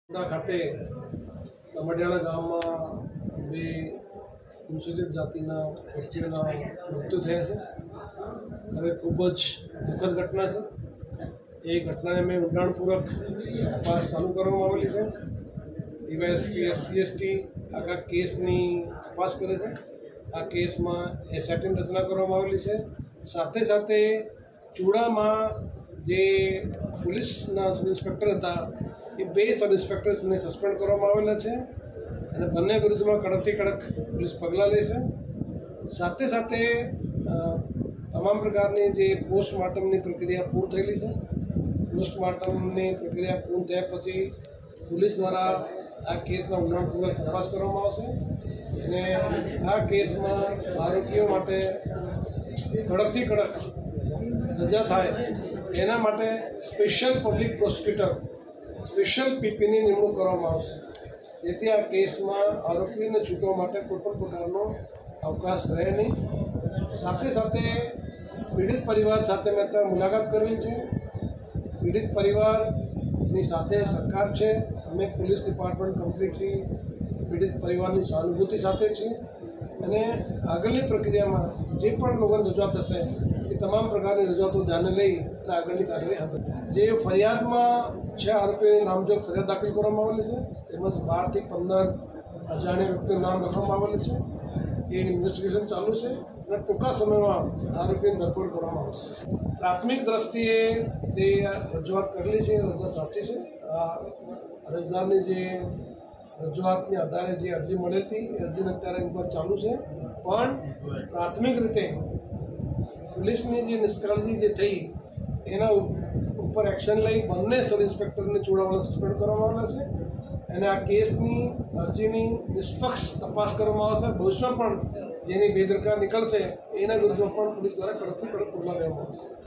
ખાતે સમઢિયાળા ગામમાં બે અનુસૂચિત જાતિના વ્યક્તિઓના મૃત્યુ થયા છે. હવે ખૂબ જ દુઃખદ ઘટના છે. એ ઘટનાને મેં ઊંડાણપૂર્વક તપાસ ચાલુ કરવામાં આવેલી છે. ડીવાયએસપી SC/ST આખા કેસની તપાસ કરે છે. આ કેસમાં SITની રચના કરવામાં આવેલી છે. સાથે સાથે ચૂડામાં જે પોલીસના સબ ઇન્સ્પેક્ટર હતા એ બે સબ ઇન્સ્પેક્ટર્સને સસ્પેન્ડ કરવામાં આવેલા છે અને બંને વિરુદ્ધમાં કડકથી કડક પોલીસ પગલાં લે છે. સાથે સાથે તમામ પ્રકારની જે પોસ્ટમોર્ટમની પ્રક્રિયા પૂર્ણ થયેલી છે. પોસ્ટમોર્ટમની પ્રક્રિયા પૂર્ણ થયા પછી પોલીસ દ્વારા આ કેસના ઊંડાણપૂર્વક તપાસ કરવામાં આવશે અને આ કેસમાં આરોપીઓ માટે કડકથી કડક સજા થાય એના માટે સ્પેશિયલ પબ્લિક પ્રોસિક્યુટર સ્પેશિયલ PPની નિમણૂક કરવામાં આવશે, જેથી આ કેસમાં આરોપીને છૂટવા માટે કોઈપણ પ્રકારનો અવકાશ રહે નહીં. સાથે સાથે પીડિત પરિવાર સાથે મેં અત્યારે મુલાકાત કરેલી છે. પીડિત પરિવારની સાથે સરકાર છે. અમે પોલીસ ડિપાર્ટમેન્ટ કમ્પ્લીટલી પીડિત પરિવારની સહાનુભૂતિ સાથે છીએ અને આગળની પ્રક્રિયામાં જે પણ લોકોની રજૂઆત હશે એ તમામ પ્રકારની રજૂઆતો ધ્યાને લઈ અને આગળની કાર્યવાહી હાથ ધરશે. જે ફરિયાદમાં છે આરોપીની નામજોગ ફરિયાદ દાખલ કરવામાં આવેલી છે, તેમજ 12 થી 15 અજાણ્યા વ્યક્તિનું નામ લખવામાં આવેલું છે. એ ઇન્વેસ્ટિગેશન ચાલુ છે અને ટૂંકા સમયમાં આરોપીની ધરપકડ કરવામાં આવશે. પ્રાથમિક દ્રષ્ટિએ જે રજૂઆત કરેલી છે એ રજૂઆત સાચી છે. અરજદારની જે રજૂઆતની આધારે જે અરજી મળેલી હતી એ અરજીને અત્યારે ઇન્કવાયરી ચાલુ છે. પણ પ્રાથમિક રીતે પોલીસની જે નિષ્કાળજી જે થઈ એના ઉપર એક્શન લઈ બંને સબ ઇન્સ્પેક્ટરને ચૂડાવાળા સસ્પેન્ડ કરવામાં આવેલા છે અને આ કેસની અરજીની નિષ્પક્ષ તપાસ કરવામાં આવશે. ભવિષ્યમાં પણ જેની બેદરકાર નીકળશે એના વિરુદ્ધમાં પણ પોલીસ દ્વારા કડકથી કડક પગલાં લેવામાં આવશે.